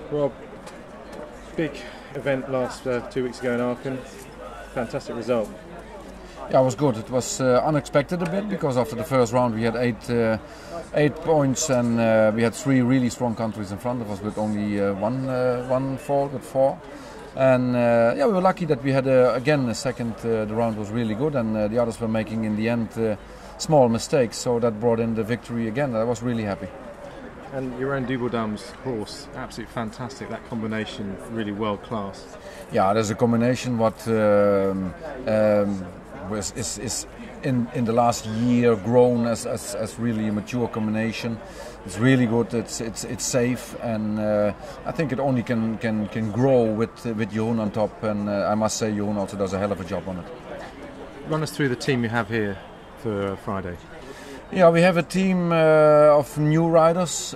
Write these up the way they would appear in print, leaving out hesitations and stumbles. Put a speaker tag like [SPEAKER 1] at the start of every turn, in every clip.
[SPEAKER 1] Rob, big event last 2 weeks ago in Aachen. Fantastic result.
[SPEAKER 2] Yeah, it was good. It was unexpected a bit because after the first round we had eight points and we had three really strong countries in front of us with only one fall with four. And yeah, we were lucky that we had again a second. The round was really good, and the others were making in the end small mistakes. So that brought in the victory again. I was really happy.
[SPEAKER 1] And your own Double-Dames horse, absolutely fantastic. That combination, really world class.
[SPEAKER 2] Yeah, there's a combination what is in the last year grown as really a mature combination. It's really good. It's safe, and I think it only can grow with Jeroen on top. And I must say, Jeroen also does a hell of a job on it.
[SPEAKER 1] Run us through the team you have here for Friday.
[SPEAKER 2] Yeah, we have a team of new riders,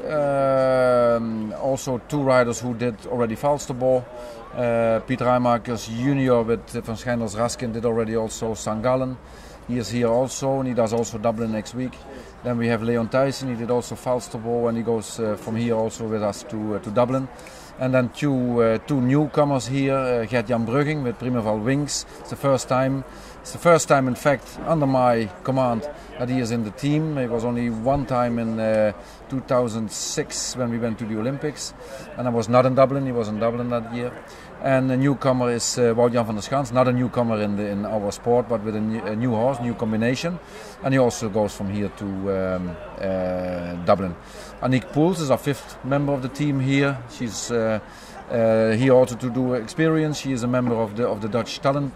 [SPEAKER 2] also two riders who did already Falsterbo. Piet Rijmakers Junior with Van Schijndels Raskin did already also St. Gallen. He is here also, and he does also Dublin next week. Then we have Leon Thijssen, he did also Falsterbo, and he goes from here also with us to Dublin. And then two newcomers here, Gert-Jan Brugging with Primeval Wings. It's the first time, in fact, under my command that he is in the team. It was only one time in 2006 when we went to the Olympics, and I was not in Dublin. He was in Dublin that year. And the newcomer is Wout-Jan van der Schans, not a newcomer in our sport, but with a new horse, new combination. And he also goes from here to Dublin. Aniek Poels is our fifth member of the team here. She's here also to do experience. She is a member of the Dutch talent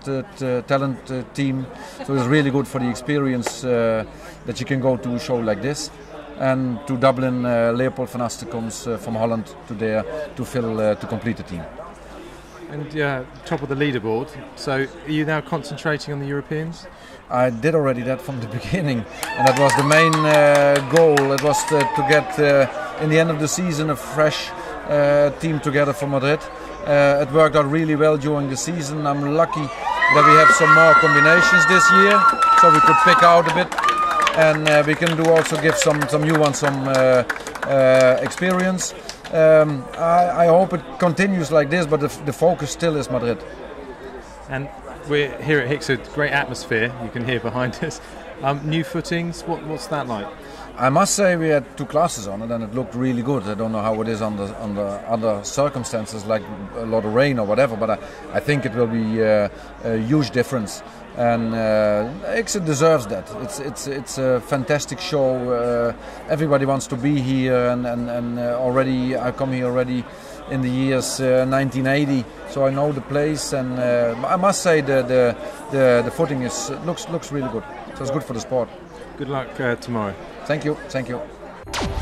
[SPEAKER 2] team, so it's really good for the experience that you can go to a show like this. And to Dublin, Leopold van Asten comes from Holland to there to complete the team.
[SPEAKER 1] And top of the leaderboard. So are you now concentrating on the Europeans?
[SPEAKER 2] I did already that from the beginning, and that was the main goal. It was to get in the end of the season a fresh team together for Madrid. It worked out really well during the season. I'm lucky that we have some more combinations this year, so we could pick out a bit, and we can also give some new ones some experience. I hope it continues like this, but the focus still is Madrid.
[SPEAKER 1] And we're here at Hickswood, great atmosphere, you can hear behind us. New footings, what's that like?
[SPEAKER 2] I must say we had two classes on it and it looked really good. I don't know how it is under other circumstances like a lot of rain or whatever, but I think it will be a huge difference. And Hickswood deserves that. It's a fantastic show. Everybody wants to be here, and already I come here already in the years 1980, so I know the place. And I must say the footing looks really good. So it's good for the sport.
[SPEAKER 1] Good luck tomorrow.
[SPEAKER 2] Thank you.